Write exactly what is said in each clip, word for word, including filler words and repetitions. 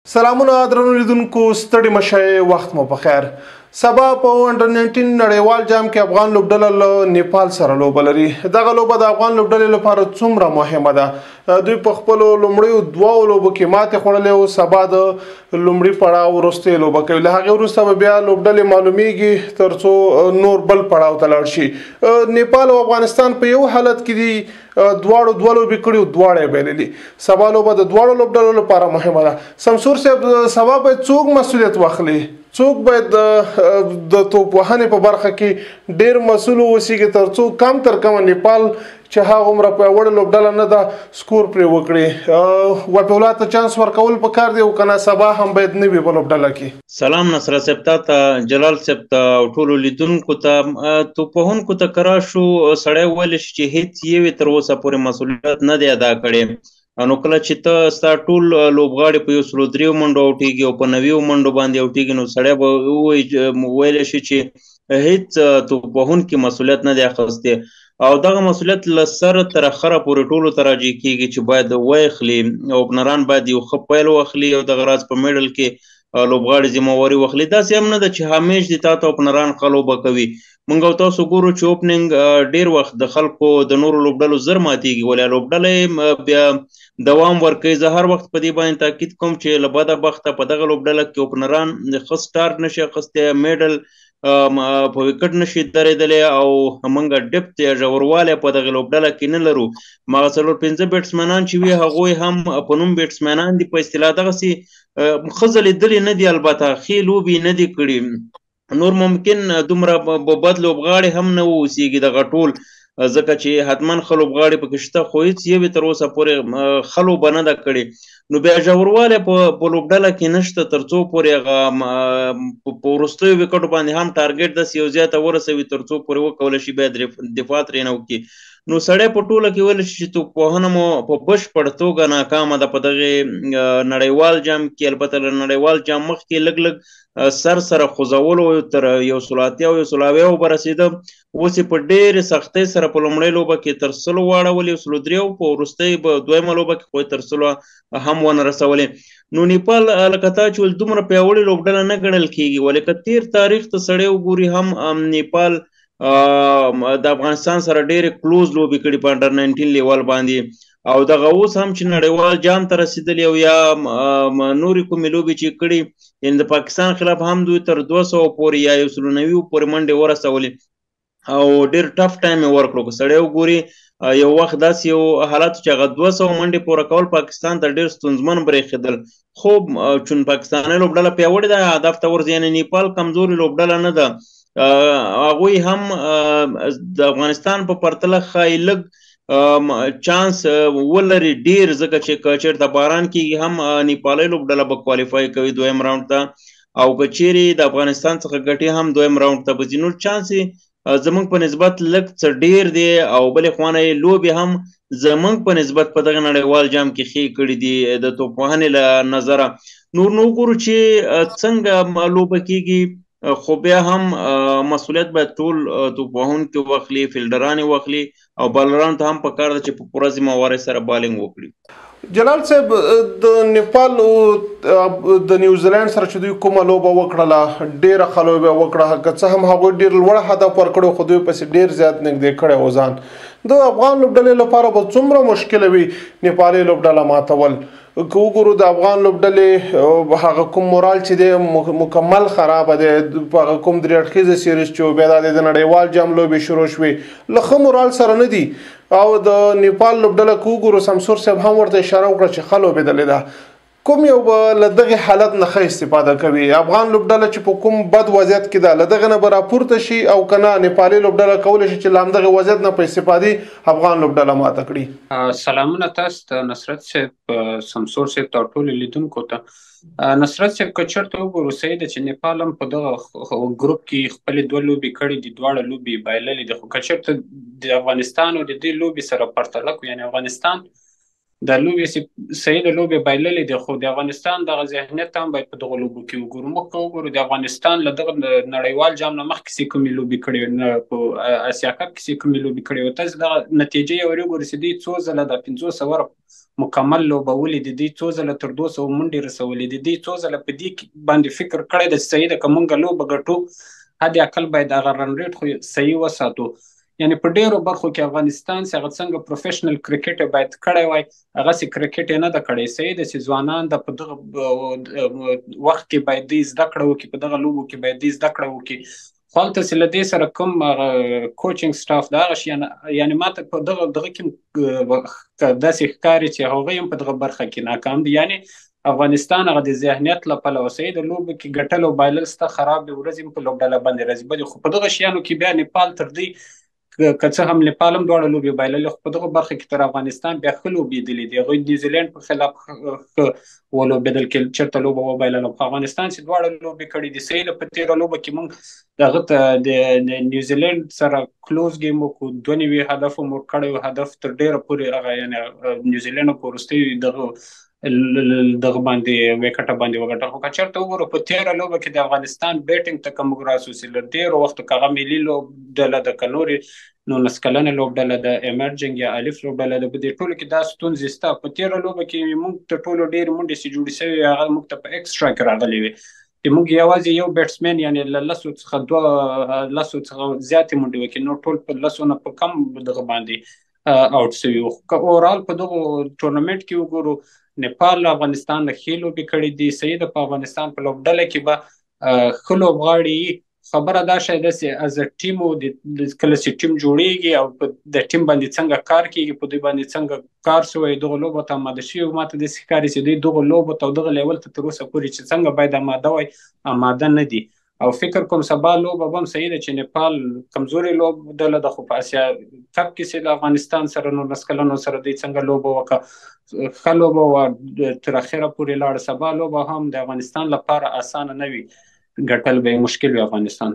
سلامونه درنو لیدونکو ستړي مشه وخت مو په خیر. سبا په انډر ناینټین نړیوال جام کې افغان لوبډله له نیپال سره لوبه لري. دغه لوبه د افغان لوبډلې لپاره څومره مهمه ده؟ دوی په خپلو لومړیو دوو لوبو کې ماتې خوړلې او سبا د لومړي پړاو وروستۍ لوبه کوي. له هغې وروسته به بیا لوبډلې معلومیږي تر څو نور بل پړاو ته لاړ شي. نیپال او افغانستان په یو حالت کې دي، دواړو دوه لوبې کړي، دواړه یې بایللي. سبا لوبه د دواړو لوبډلو لپاره مهمه ده. شمسور صاحب، سبا باید څوک مسؤلیت واخلي؟ څوک باید د توپ وهنې په برخه کې ډېر مسؤل واوسي تر څو کم تر کمه نیپال چې هغه عمره پیاوړې لوبډله نه ده سکور پرې وکړي؟ وپیولا ته چانس ورکول پکار دی او کنه سبا هم باید نه وي په لوبډله کې؟ سلام نصرت صاحب ته، جلال صاحب ته او ټولو لیدونکو ته. توپوهونکو ته کرا شو سړی ویلی شي چې هېڅ یې تر اوسه پورې مسؤلیت نه دی ادا کړی. نو کله چې ته ستا ټول لوبغاړي په یو سلو دریو منډو اوټېږي او په نویو منډو باندې اوټېږي، نو سړی به ووایي ویلی شي چې هېڅ توپوهونکي مسؤلیت نه دی اخیستی. او دغه مسؤلیت له سره تر اخره پورې ټولو ته راجع کېږي چې باید ویخلي، اوپنران باید یو ښه پیل واخلي او دغه راز په میډل کې لوبغاړي ذمهواري واخلي. داسې هم نه ده چې همیش دې تا ته اوپنران ښه لوبه کوي. موږ او تاسو ګورو چې اوپننګ ډېر وخت د خلکو د نورو لوبډلو زر ماتېږي، ولې لوبډله بیا دوام ورکوي. زه هر وخت په دې باندې تاکید کوم چې له بده بخته په دغه لوبډله کې اوپنران ښه سټارټ نشي اخیستی، میډل په وکټ نشي درېدلی او موږ ډپت یا ژوروالی په دغه لوبډله کې نه لرو. هماغه څلور پنځه بیټسمنان چې وي هغوی هم په نوم بیټسمنان دي، په اصطلاح دغسې ښه ځلېدلي نه دي، البته ښې لوبې نه دي کړي. نور ممکن دومره بد لوبغاړي هم نه واوسېږي دغه ټول، ځکه چې حتما ښه لوبغاړي پکې شته، خو هېڅ یو یې تر اوسه پورې ښه لوبه نه ده کړې. نو بیا ژوروالی په لوبډله کې نشته تر څو پورې هغه په وروستیو وکټو باندې هم ټارګېټ داسې یو ځای ته ورسوي تر څو پورې وکولی شي بیا دفاع ترې نه وکړي. نو سړی په ټوله کې ویلی شي چې توپوهنه مو په بشپړ توګه ناکامه ده په دغې نړیوال جام کې. البته له نړیوال جام مخکې لږ لږ سر سره خوځولو تر یو سلو اتیا او یو سلو اویاو به رسېده، اوس یې په ډېرې سختۍ سره په لومړۍ لوبه کې تر سلو واړولې، یو سلو دریو، په وروستۍ به دویمه لوبه کې خو یې تر سلو هم ونه رسولې. نو نیپال لکه تا چې ویل دومره پیاوړې لوبډله نه ګڼل کېږي، ولې که تېر تاریخ ته سړی وګوري هم نیپال د افغانستان سره ډېرې کلوز لوبې کړي په انډر ناینټین لیول باندې، او دغه اوس هم چې نړیوال جام ته رسېدلي او یا نورې کومې لوبې چې کړي، یعنې د پاکستان خلاف هم دوی تر دوه سوه پورې یا یو سلو نوي پورې منډې ورسولې او ډېر ټف ټایم یې ورکړو. که سړی وګوري یو وخت داسې یو حالت چې هغه دوه سوه منډې پوره کول پاکستان ته ډېر ستونزمن برېښېدل، خو چون پاکستاني لوبډله پیاوړې ده هدف ته ورځي، یعنې نیپال کمزورې لوبډله نه ده. هغوی هم د افغانستان په پرتله ښایي لږ چانس ولري ډېر، ځکه چې که چېرته باران کېږي هم نیپالۍ لوبډله به کوالیفای کوي دویم راونډ ته، او که چیرې د افغانستان څخه ګټي هم دویم راونډ ته به ځي. نو چانس یې زموږ په نسبت لږ څه ډېر دی، او بلې خوا نه یې لوبې هم زموږ په نسبت په دغه نړیوال جام کې ښې کړي دي د توپوهنې له نظره. نور نو وګورو چې څنګه لوبه کېږي، خو بیا هم مسؤلیت باید ټول توپوهونکي واخلي، فیلډران یې واخلي، او بالرانو ته هم پکار ده چې په پوره ذمهوارۍ سره بالینګ وکړي. جلال صاحب، د نیپال د نیوزیلینډ سره چې دوی کومه لوبه وکړله ډېره ښه لوبه وکړه، که څه هم هغوی ډېر لوړ هدف ورکړی خو دوی پسې ډېر زیات نږدې کړی و ځان. د افغان لوبډلې لپاره به څومره مشکله وي نیپالي لوبډله ماتول؟ که وګورو د افغان لوبډلې هغه کوم مورال چې دی مکمل خرابه دی، په هغه کوم درې اړخیزه سیریز چې و بیا د نړیوال جام لوبې شروع شوې له ښه مورال سره نه دي. او د نیپال لوبډله که وګورو، شمسور صاحب هم ورته اشاره وکړه چې ښه لوبېدلې ده. کوم یو به له دغې حالت نه ښه استفاده کوي؟ افغان لوبډله چې په کوم بد وضعیت کې ده له دغه نه به راپورته شي، او که نه نیپالي لوبډله کولی شي چې له همدغې وضعیت نه په استفادې افغان لوبډله ماته کړي؟ سلامونه تاسو ته نصرت صاحب، شمسور صاحب ته او ټولو لیدونکو ته. نصرت صاحب، که چېرته وګورو صحیح ده چې نیپال هم په دغه ګروپ کې خپلې دوه لوبې کړي دي، دواړه لوبې بایللې دي، خو که چېرته د افغانستان او د دې لوبې سره پرتله کړو، یعنې افغانستان د لوبې صحیح د لوبې بایللې دي، خو د افغانستان دغه ذهنیت هم باید په دغه لوبو کې وګورو. موږ که وګورو د افغانستان له دغه نړیوال جام نه مخکې چې کومې لوبې کړې وې، په اسیا کپ کې چې کومې لوبې کړې وې، تاسو دغه نتیجې یې ور وګورئ چې دوی څو ځله د پنځوس اوره مکمل لوبولې دي، دوی څو ځله تر دوه سوه منډې رسولې دي، دوی څو ځله په دې باندې فکر کړی دی چې صحیح ده که موږ لوبه ګټو حد اقل باید هغه رن ریټ خو صحیح وساتو. یعنی په ډیرو برخو کې افغانستان چې هغه څنګه پروفیشنل کرکټ باید کړی وای هغسې کرکټ یې نه ده کړی. صحیح ده چې ځوانان د په دغه وخت کې باید دوی زده کړه وکړي، په دغه لوبو کې باید دوی زده کړه وکړي. خو هلته چې له دې سره کوم هغه کوچینګ سټاف د هغه شیان، یعنې ما ته په دغه دغه کې داسې ښکاري چې هغوی هم په دغه برخه کې ناکام دي. یعنې افغانستان هغه د ذهنیت له پلوه صحیح د لوبو کې ګټل او بایلل سته، خراب ورځې هم په لوبډله باندې راځي بدې، خو په دغه شیانو کې بیا نیپال تر دوی که څه هم نیپال هم دواړه لوبې بایللې، خو په دغه برخه کې تر افغانستان بیا ښه لوبېدلي دي. هغوی نیوزیلینډ په خلاف ښه ولوبېدل، کې چېرته لوبه وبایلله، خو افغانستان چې دواړه لوبې کړي دي. صحیح ده په تېره لوبه کې موږ دغه ته د نیوزیلینډ سره کلوز ګیم وکړو، دوه نوي هدف مو کړی و، هدف تر ډېره پورې هغه یعنې نیوزیلینډ په وروستیو دغه دغه باندې ویکټه باندې وګټل. خو که چېرته وګورو په تېره لوبه کې د افغانستان بیټینګ ته که موږ راسو چې له ډېرو وختو که هغه ملي لوبډله ده که نورې نولس کلنه لوبډله ده ایمرجنګ یا الف لوبډله ده، په دې ټولو کې دا ستونزې شته. په تېره لوبه کې موږ تر ټولو ډېرې منډې چې جوړې شوې هغه موږ ته په ایکسټرا کې راغلې وې، چې موږ یوازې یو بیټسمین یعنې له لسو څخه دوه لسو څخه زیاتې منډې وکړي، نو ټول په لسو نه په کم دغه باندې آوټ شوي وو. که اورال په دغه ټورنمنټ کې وګورو نیپال افغانستان له ښې لوبې کړې دي. صحیح ده په افغانستان په لوبډله کې به ښه لوبغاړي، خبره دا شی ده چې از ټیم کله چې ټیم جوړیږي او د ټیم باندې څنګه کار کیږي، په دوی باندې څنګه کار شوی، دغه لوبو ته آماده شوي. ما ته داسې ښکاري چې دوی دغه لوبو ته او دغه لیول ته تر اوسه پورې چې څنګه باید آماده وای آماده نه دي. او فکر کوم سبا لوبه به هم صحیح ده چې نیپال کمزورې لوبډله ده، خو په اسیا کپ کې چې د افغانستان سره نولس کلنو سره دوی څنګه لوبه وکړه، ښه لوبه وه، تر اخره پورې لاړه. سبا لوبه هم د افغانستان لپاره اسانه نه وي، ګټل به مشکل وي افغانستان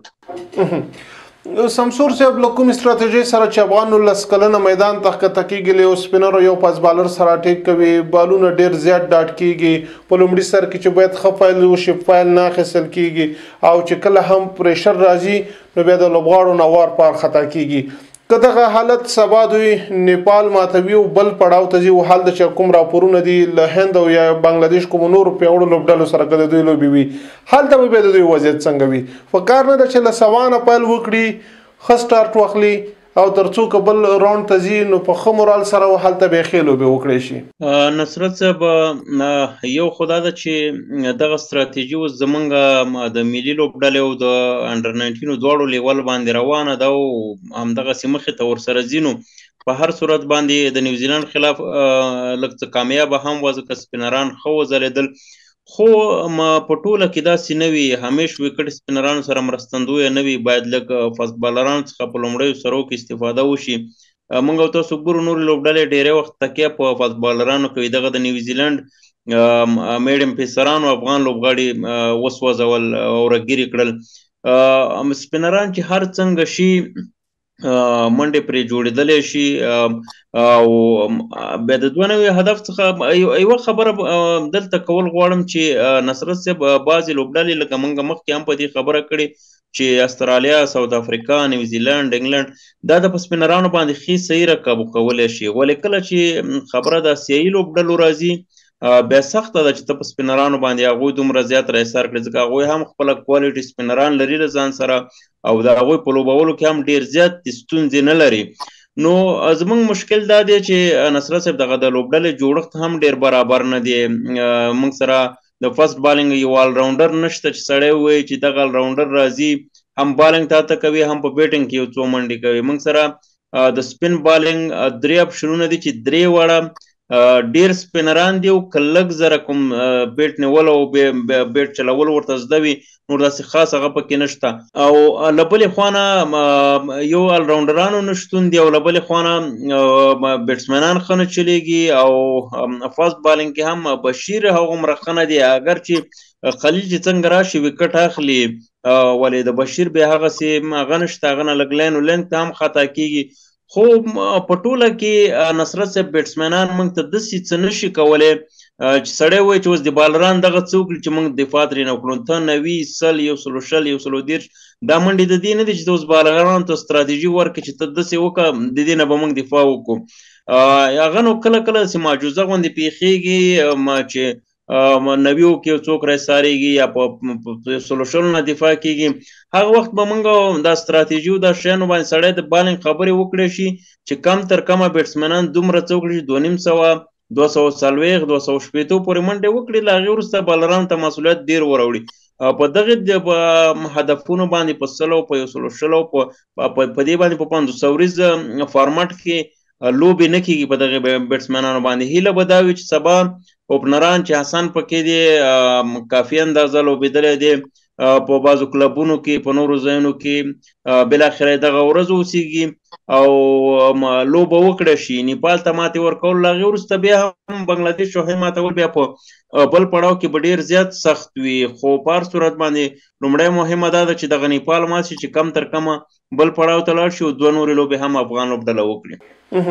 ته. سمسور صاحب له کوم استراتیژي سره چې افغان نولس کلنه میدان ته ښکته کېږي، له یو سپینر او یو پاس بالر سره اټیک کوي، بالونه ډېر زیات ډاټ کېږي، په لومړي سر کې چې باید ښه فایل وشي فایل نه اخیستل کېږي، او چې کله هم پریشر راځي نو بیا د لوبغاړو نه وار پار خطا کېږي. که دغه حالت سبا دوی نیپال ماتوي او بل پړاو ته ځي، او حال د چې کوم راپورونه دي له هند او یا بنګلادیش کومو نورو پیاوړو لوبډلو سره که د دوی لوبې وي، هلته به بیا د دوی وضعیت څنګه وي؟ په کار نه ده چې له سبا نه پیل وکړي، ښه سټارټ واخلي، او تر څو که بل راوند ته ځي نو په ښه مورال سره هلته به یې ښې لوبې وکړی شي. نصرت صاحب یو خو دا ده چې دغه ستراتیژي اوس زمونږ د ملي لوبډلې او د انډر ناینټینو دواړو لیول باندې روانه ده او همدغسې مخې ته ورسره ځي. نو په هر صورت باندې د نیوزیلند خلاف لږ څه کامیابه هم وه، ځکه سپینران ښه وځلېدل، خو په ټوله کې داسې نه وي. همیش وکټ سپینرانو سره مرستندویه نه وي، باید لږ فاست بالرانو څخه په لومړیو سرو کې استفاده وشي. موږ او تاسو ګورو نورې لوبډلې ډېری وخت تکیه په فاست بالرانو کوي. دغه د نیوزیلند میډیم پیسرانو افغان لوبغاړي وسوځول او رګیرې کړل. سپینران چې هر څنګه شي منډې پرې جوړېدلی شي، او بیا د دوه نوي هدف څخه یوه خبره دلته کول غواړم چې نصرت صاحب بعضې لوبډلې لکه موږ مخکې هم په دې خبره کړې چې استرالیا، ساوت افریقا، نیوزیلند، انګلند دا د په سپینرانو باندې ښې صحیح رقابو کولی شي. ولې کله چې خبره د اسیایي لوبډلو راځي بیا سخته ده چې ته په سپینرانو باندې هغوی دومره زیات راحصار کړي، ځکه هغوی هم خپله کوالټي سپینران لري له ځان سره او د هغوی په لوبولو کې هم ډېر زیات ستونزې نه لري. نو زموږ مشکل دا دی چې نصرت صاحب دغه د لوبډلې جوړښت هم ډېر برابر نه دی. موږ سره د فرست بالینګ یو آلراونډر نشته چې سړی ووایي چې دغه آلراونډر راځي هم بالینګ تاته کوي هم په بیټینګ کې یو څو منډې کوي. موږ سره د سپین بالینګ درې اپشنونه دي چې درې واړه ډیر سپینران دی او که لږ زره کوم بیټ نیول او بیټ چلول ورته زده وي نور داسې خاص هغه پکې نشته. او له بلې خوا نه یو آلراونډرانو نه شتون دی او له بلې خوا نه بیټسمنان ښه نه چلیږي او فاست بالینګ کې هم بشیر هغومره ښه نه دی، اگر چې خلیل چې څنګه راشي وکټ اخلي ولې د بشیر بیا هغسې هغه نشته، هغه نه لږ لاین و لینګ ته هم خطا کېږي. خو په ټوله کې نصرت صاحب بیټسمنان موږ ته داسې څه نشي کولی چې سړی وایي چې اوس د بالران دغه څه وکړي چې موږ دفاع ترې نه وکړو. ته نوي سل یو سلو شل یو سلو دېرش دا منډې د دې نه دي چې ته اوس بالرانو ته ستراتیژي ورکړې چې ته داسې وکړه د دې نه به موږ دفاع وکړو. هغه نو کله کله داسې معجزه غوندې پیښېږي چې نویو کې یو څوک راڅارېږي یا په سلو شلو نه دفاع کېږي. هغه وخت به موږ دا ستراتیژي او دا شیانو باندې سړی د بالینګ خبرې وکړی شي چې کم تر کمه بیټسمنان دومره څه وکړي چې دوه نیم سوه دوه سوه څلوېښت دوه سوه شپېتو پورې منډې وکړي، له هغې وروسته بالرانو ته مسؤلیت ډېر وراوړي. په دغې هدفونو باندې په سلو په یو سلو شلو په دې باندې په پنځوس سوریز فارمټ کې لوبې نه کېږي په دغې بیټسمنانو باندې. هیله به دا وي چې سبا اوپنران چې حسن پکې دی کافي اندازه لوبېدلی دی په بعضو کلبونو کې په نورو ځایونو کې بالاخره دغه ورځ اوسېږي او لوبه وکړه شي نیپال ته ماتې ورکول، له هغې وروسته بیا هم بنګلادیش او هند ماتول بیا په بل پړاو کې به ډېر زیات سخت وي. خو په هر صورت باندې لومړی مهمه دا ده چې دغه نیپال مات شي چې کم تر کمه بل پړاو ته لاړ شي او دوه نورې لوبې هم افغان لوبډله وکړي.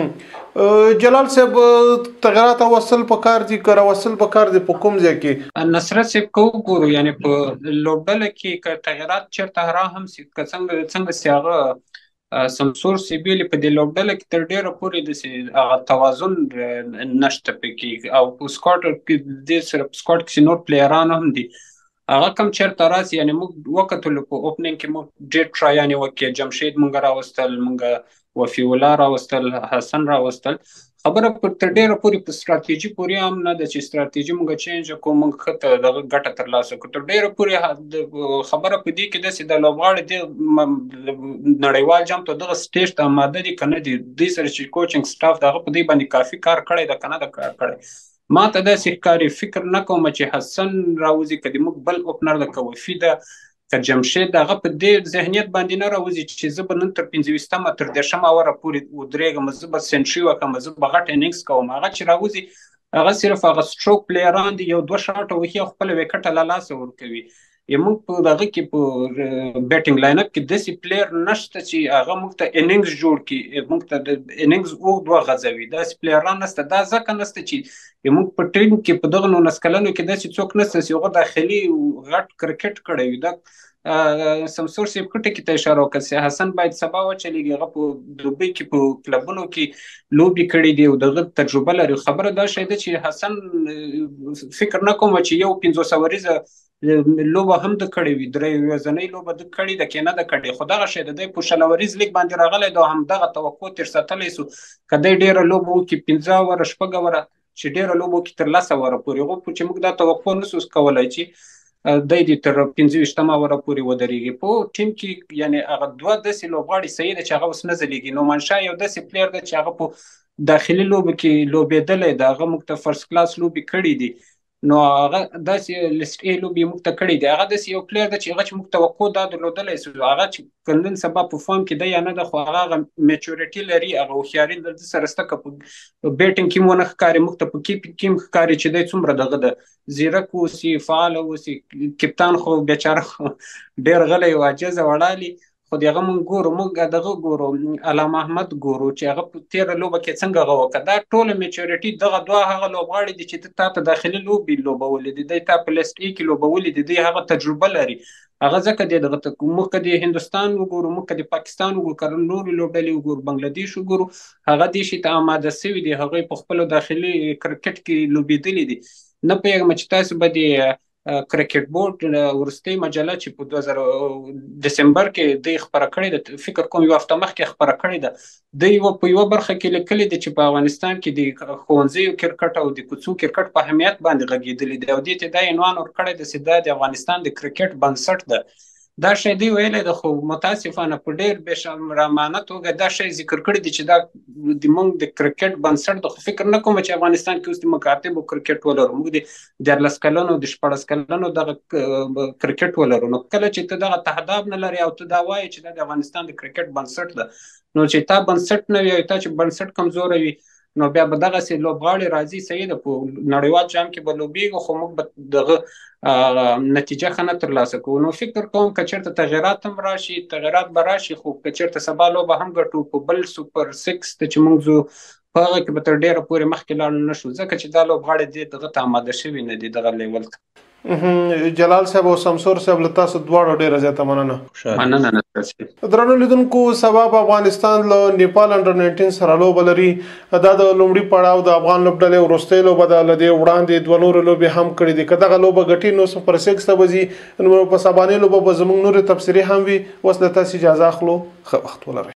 جلال صاحب تغیرات راوستل پکار دي که راوستل پکار دي په کوم ځای کې؟ نصرت صاحب که وګورو یعنې په لوبډله کې که تغیرات چېرته راهم سي که څنګه څنګه سي هغه سمسور سیبیلي په دې لوبډله کې تر ډېره پورې داسې هغه توازن نشته پکې او په سکواډ کې دې سره په سکواډ کې نور پلیران هم دي هغه کم چېرته راسي. یعنې موږ وکتلو په اوپننګ کې موږ ډېر ټرایانې وکړې، جمشید موږ راوستل، موږ وفي الله راوستل، حسن راوستل. خبره پر تر ډېره پورې په ستراتیژي پورې هم نه ده چې ستراتیژي موږ چینج کړو موږ ښه دغه ګټه ترلاسه کړو. تر ډېره پورې خبره په دې کې داسې د لوبغاړي د نړیوال جام ته دغه سټیج ته آماده دي که نه دي، دوی سره چې کوچنګ سټاف د هغه په دې باندې کافي کار کړی ده که نه ده کار کړی. ما ته داسې ښکاري، فکر نه کوم چې حسن راوځي که د موږ بل اوپنر ده که وفي ده که جمشید هغه په دې ذهنیت باندې نه راوځي چې زه به نن تر پنځه ویشتمه تر دېرشمه اوره پورې ودرېږم، زه به سنچري وکړم، زه به غټ انینګز کوم. هغه چې راوځي هغه صرف هغه سټروک پلیران دي، یو دوه شاټه وهي او خپله ویکټه له لاسه ورکوي. موږ په دغه کې په بیټینګ لاین اپ کې داسې پلیر نشته چې هغه موږ ته انینګز جوړ کړي، موږ ته د انینګز اوږد وغځوي. داسې پلیران نشته. دا ځکه نشته چې موږ په ټیم کې په دغه نولس کلنو کې داسې څوک نشته چې هغه داخلي غټ کرکټ کړی وي. دا سمسور صاحب ښه ټکي ته اشاره وکړه چې حسن باید سبا وچلېږي. هغه په دوبۍ کې په کلبونو کې لوبې کړي دي او دغه تجربه لري. خبره دا شی ده چې حسن فکر نه کوم چې یو پنځوس اوریزه لوبه هم د کړې وي، درې ورځنۍ لوبه د کړې ده کې نه ده کړې. خو دغه شی د دی په شل اوریز لیګ باندې راغلی ده او همدغه توقع تېر ساتلی سو که دی ډېره لوبه وکړي پنځه اوره شپږ اوره چې ډېره لوبه وکړي تر لس اوره پورې. هغو چې موږ دا توقع نسو کولی چې دی دې تر پنځه ویشتمه اوره پورې ودرېږي. په ټیم کې یعنې هغه دوه داسې لوبغاړي صحیح ده چې هغه اوس نه ځلېږي. نومانشاه یو داسې پلیر ده چې هغه په داخلي لوبو کې لوبېدلی ده، هغه موږ ته فرست کلاس لوبې کړي دي. نو هغه داسې لیسټ ای لوبې موږ ته کړي دي. هغه داسې یو پلیر ده چې هغه چې موږ توقع دا درلودلی سو هغه چې که نن سبا په فارم کې ده یا نه ده، خو هغه هغه میچورټي لري، هغه هوښیاري د ده سره شته. که په بیټینګ کې ونه ښکاري، موږ ته په کیپینګ کې هم ښکاري چې دی څومره دغه ده زیرک اوسي، فعاله اوسي. کپتان خو بیچاره ډېر غلی او عاجزه وړالي، خو د هغه موږ ګورو، موږ دغه ګورو علامه احمد ګورو چې هغه په تېره لوبه کې څنګه هغه وکړه. دا ټوله میچورټي دغه دوه هغه لوبغاړي دي چې تا ته داخلي لوبې لوبولې دي، دی تا په لیسټ ای کې لوبولې دي، دی هغه تجربه لري. هغه ځکه دی دغه موږ که د هندوستان وګورو، موږ که د پاکستان وګورو، که نورې لوبډلې وګورو، بنګلادیش وګورو، هغه دې شي ته آماده سوي دي. هغوی په خپلو داخلي کرکټ کې لوبېدلي دي. نه پوهېږم چې تاسو به د کرکټ بورډ وروستۍ مجله چې په دوه زره دسمبر کې دوی خپره کړې ده، فکر کوم یو هفته مخکې خپره کړې ده. دوی په یوه برخه کې لیکلي دي چې په افغانستان کې د ښوونځیو کرکټ او د کوڅو کرکټ په اهمیت باندې غږېدلي دي او دې ته دا عنوان ورکړی ده چې دا د افغانستان د کرکټ بنسټ ده. دا شی دوی ویلی ده، خو متاسفانه په ډېر بېشرمانه توګه دا شی ذکر کړی دی چې دا د موږ د کرکټ بنسټ ده. خو فکر نه کوم چې افغانستان کې اوس د مکاتبو کرکټ ولرو، موږ د دیارلس کلنو د شپاړس کلنو دغه کرکټ ولرو. نو کله چې ته دغه تهداب نه لرې او ته دا وایې چې دا د افغانستان د کرکټ بنسټ ده، نو چې تا بنسټ نه وي او تا چې بنسټ کمزوری وي، نو بیا به دغسې لوبغاړي راځي صحیح ده په نړیوال جام کې به لوبېږو خو موږ به دغه نتیجه ښه نه ترلاسه کوو. نو فکر کوم که چېرته تغیرات هم راشي تغیرات به راشي خو که چېرته سبا لوبه هم ګټو په بل سوپر سکس ته چې موږ ځو په هغه کې به تر ډېره پورې مخکې لاړ نه شو ځکه چې دا لوبغاړي دې دغه ته اماده شوي نه دي دغه لیول ته. جلال صاحب او شمسور صاحب له تاسو دواړو ډیره زیاته مننه. مننه نه درنو لیدونکو سبا په افغانستان له نیپال انډر ناینټین سره لوبه لري. دا د لومړي پړاو د افغان لوبډلې وروستۍ لوبه ده له دې وړاندې دوه نورې لوبې هم کړې دي. که دغه لوبه ګټي نو سوپر سکس ته به ځي نو په سبانۍ لوبه به زموږ نورې تبصرې هم وي. اوس له تاسو اجازه اخلو ښه وخت ولرئ.